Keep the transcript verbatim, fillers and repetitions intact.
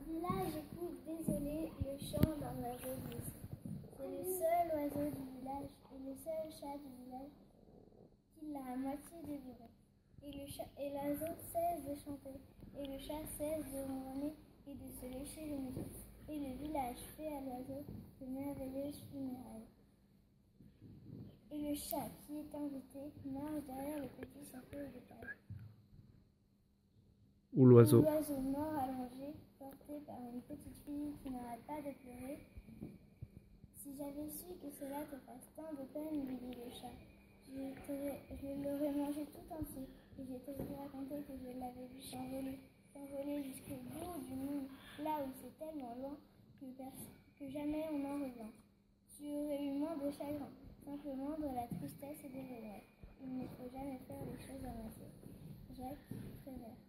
village écoute désolé le chant d'un oiseau blessé. C'est le seul oiseau du village et le seul chat du village qui l'a à moitié dévoré. Et le chat et l'oiseau cesse de chanter, et le chat cesse de ronronner et de se lécher les muscles. Et le village fait à l'oiseau de merveilleuses funérailles. Et le chat qui est invité marche derrière le petit château de paille. Ou l'oiseau. L'oiseau mort allongé, porté par une petite fille qui n'arrête pas de pleurer. Si j'avais su que cela te fasse tant de peine, lui dit le chat, je, je l'aurais mangé tout entier, et je t'aurais raconté que je l'avais vu s'envoler, s'envoler jusqu'au bout du monde, là où c'est tellement loin que, que jamais on n'en revient. Tu aurais eu moins de chagrin, simplement de la tristesse et des regrets. Il ne faut jamais faire les choses à moitié. Jacques Prévert.